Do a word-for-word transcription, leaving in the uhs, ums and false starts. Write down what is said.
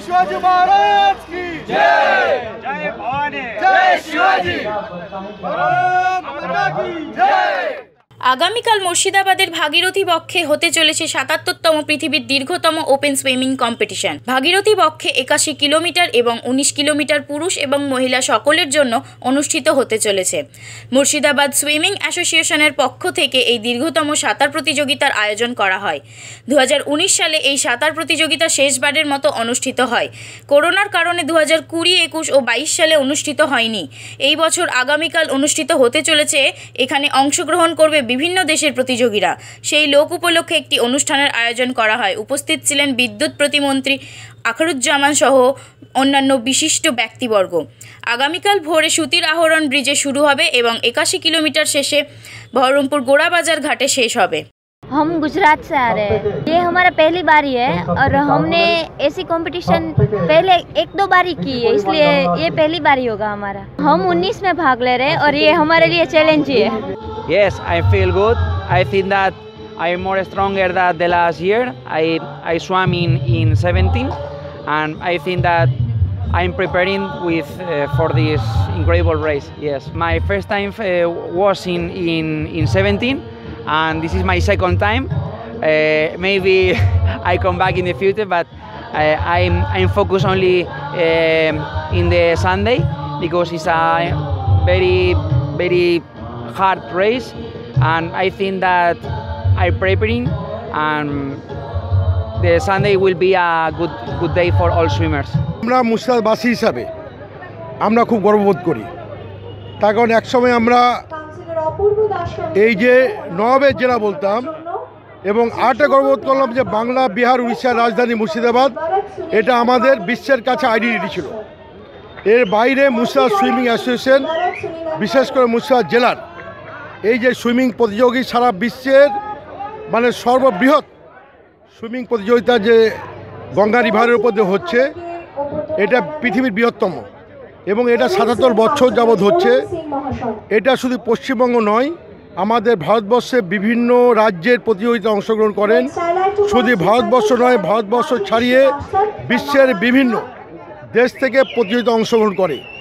शिवाजी महाराज की जय। जय भवानी, जय शिवाजी, भारत माता की जय। আগামীকাল মুর্শিদাবাদের ভাগীরথী বক্ষে হতে চলেছে সাতাত্তরতম পৃথিবীর দীর্ঘতম ওপেন সুইমিং কম্পিটিশন। ভাগীরথী বক্ষে একাশি কিলোমিটার এবং উনিশ কিলোমিটার পুরুষ এবং মহিলা সকলের জন্য অনুষ্ঠিত হতে চলেছে। মুর্শিদাবাদ সুইমিং অ্যাসোসিয়েশনের পক্ষ থেকে এই দীর্ঘতম সাঁতার প্রতিযোগিতার আয়োজন করা হয়। দু হাজার উনিশ সালে এই সাঁতার প্রতিযোগিতা শেষবারের মতো অনুষ্ঠিত হয়। করোনার কারণে দু হাজার কুড়ি একুশ ও বাইশ সালে অনুষ্ঠিত হয়নি। এই বছর আগামীকাল অনুষ্ঠিত হতে চলেছে। এখানে অংশগ্রহণ করবে বিভিন্ন দেশের প্রতিযোগীরা। সেই লোক উপলক্ষে একটি অনুষ্ঠানের আয়োজন করা হয়। উপস্থিত ছিলেন বিদ্যুৎ প্রতিমন্ত্রী আখরুজ্জামান সহ অন্যান্য বিশিষ্ট ব্যক্তিবর্গ। আগামীকাল ভোরে সুতির আহরণ ব্রিজে শুরু হবে এবং একাশি কিলোমিটার শেষে বহরমপুর গোড়াবাজার ঘাটে শেষ হবে। हम गुजरात से आ रहे हैं। ये हमारा पहली बारी है और हमने ऐसी कंपटीशन पहले एक दो बारी की है, इसलिए ये पहली बारी होगा हमारा। हम उन्नीस में भाग ले रहे हैं और ये हमारे लिए चैलेंज ही है। Yes, I feel good. I think that I'm more stronger than the last year. I I swam in in seventeen, and I think that I'm preparing with uh, for this incredible race. Yes, my first time uh, was in in in seventeen. And this is my second time. Uh, maybe I come back in the future, but uh, I'm I'm focused only um, in the Sunday because it's a very very hard race, and I think that I'm preparing, and the Sunday will be a good good day for all swimmers. আমরা মুর্শিদাবাদবাসী হিসাবে আমরা খুব গর্ববোধ করি, তার কারণ একসময় আমরা এই যে নবাবের জেলা বলতাম এবং আরেকটা গর্ববোধ করলাম যে বাংলা, বিহার, উড়িষ্যার রাজধানী মুর্শিদাবাদ, এটা আমাদের বিশ্বের কাছে আইডেন্টিটি ছিল। এর বাইরে মুর্শিদাবাদ সুইমিং অ্যাসোসিয়েশন, বিশেষ করে মুর্শিদাবাদ জেলার এই যে সুইমিং প্রতিযোগী সারা বিশ্বের মানে সর্ববৃহৎ সুইমিং প্রতিযোগিতা যে গঙ্গা রিভারের উপর দিয়ে হচ্ছে, এটা পৃথিবীর বৃহত্তম এবং এটা সাতাত্তর বছর যাবৎ হচ্ছে। এটা শুধু পশ্চিমবঙ্গ নয়, আমাদের ভারতবর্ষে বিভিন্ন রাজ্যের প্রতিযোগিতা অংশগ্রহণ করেন। শুধু ভারতবর্ষ নয়, ভারতবর্ষ ছাড়িয়ে বিশ্বের বিভিন্ন দেশ থেকে প্রতিযোগিতা অংশগ্রহণ করে।